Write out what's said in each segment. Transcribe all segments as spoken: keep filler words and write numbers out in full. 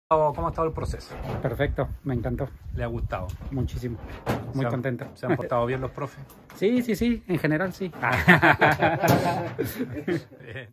¿Cómo ha estado el proceso? Perfecto, me encantó. ¿Le ha gustado? Muchísimo. Muy ¿Se han, contento. ¿Se han portado bien los profes? Sí, sí, sí, en general sí. Bien.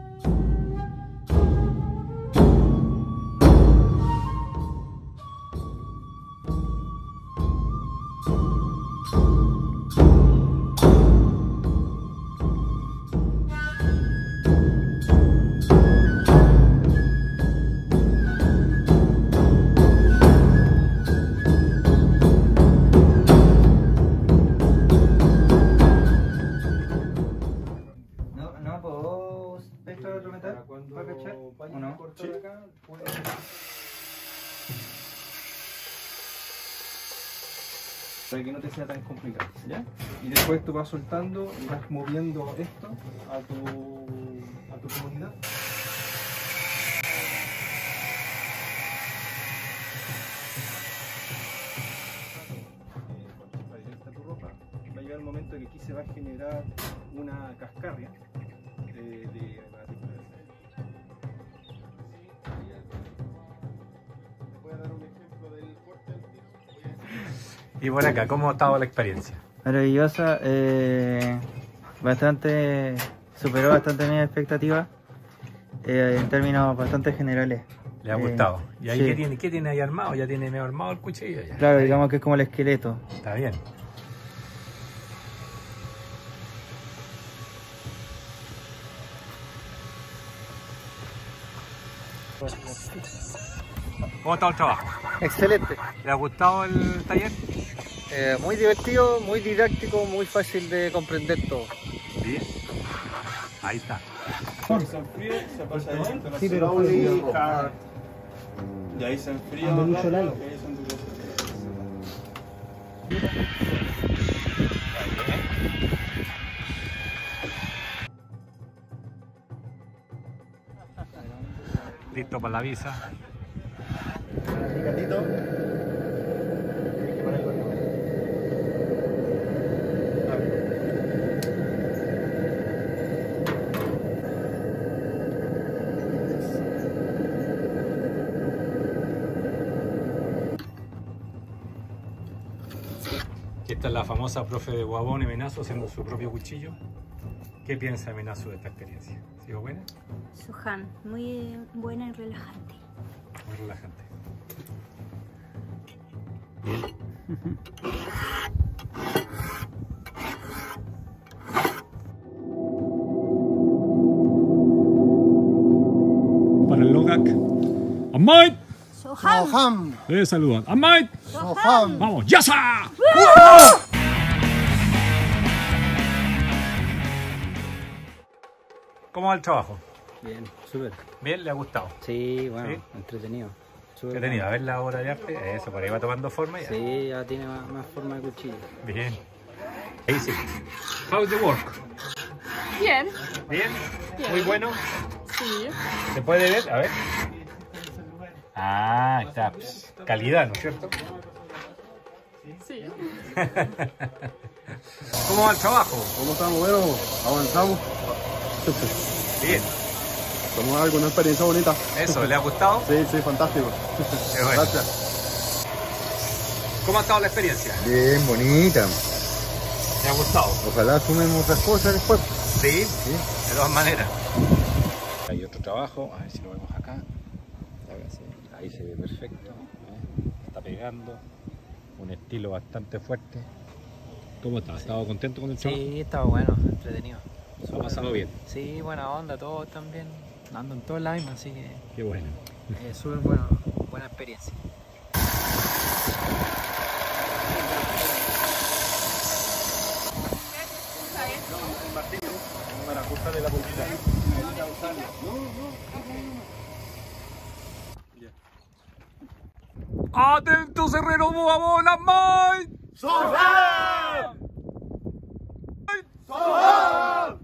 ¿Para cachar? ¿O no? Sí. Para que no te sea tan complicado, ¿ya? Y después tú vas soltando y vas moviendo esto a tu, a tu comunidad. Para tu ropa, va a llegar el momento que aquí se va a generar una cascarria de, de Y por acá, ¿cómo ha estado la experiencia? Maravillosa, eh, bastante, superó bastante mis expectativas eh, en términos bastante generales. ¿Le ha Eh, gustado? ¿Y ahí sí. qué tiene, qué tiene ahí armado? ¿Ya tiene medio armado el cuchillo? Ya. Claro, digamos que es como el esqueleto. Está bien. ¿Cómo ha estado el trabajo? Excelente, ¿Le ha gustado el taller? eh, muy divertido, muy didáctico, muy fácil de comprender todo. Bien. Ahí está. Se enfría, se pasa ahí. Sí, pero Slowly, hard. Y ahí se enfría. Ando mucho lalo. Y ahí se endurece. Listo para la visa. Aquí está la famosa profe de Guabón y Menazo haciendo su propio cuchillo. ¿Qué piensa Menazo de esta experiencia? ¿Ha sido buena? Suhan, muy buena y relajante. Muy relajante. Para el Logak. ¡Amait! Soham. Le saludan. ¡Amait! Soham. ¡Vamos! ¡Yasa! ¿Cómo va el trabajo? Bien, súper. ¿Bien? ¿Le ha gustado? Sí, bueno, ¿Sí? entretenido. Súper Entretenido. A bueno. ver la obra de arte. Eso, por ahí va tomando forma ya. Sí, ya tiene más, más forma de cuchillo. Bien. Ahí sí. How's the work? Bien. ¿Bien? Bien. Muy bueno. Sí. ¿Se puede ver? A ver. Ah, está. Pss, calidad, ¿no es cierto? Sí. ¿Cómo va el trabajo? ¿Cómo estamos? Bueno, avanzamos. Bien. Tomamos algo, una experiencia bonita. Eso, ¿le ha gustado? Sí, sí, fantástico. Qué bueno. Gracias. ¿Cómo ha estado la experiencia? Bien, bonita. ¿Le ha gustado? Ojalá sumemos otras cosas después. Sí, sí, de todas maneras. Hay otro trabajo, a ver si lo vemos acá. Ahí se ve perfecto. ¿eh? Está pegando. Un estilo bastante fuerte. ¿Cómo está? ¿Ha estado contento con el trabajo? Sí, estaba bueno, entretenido. ¿Se ha pasado bien? Sí, buena onda, todos también. Ando en todos lados, así que Qué bueno. eh, súper bueno, buena experiencia. Para ajustarle la puntita. ¡Atentos, herreros, vamos, las manos! ¡Soham! ¡Soham!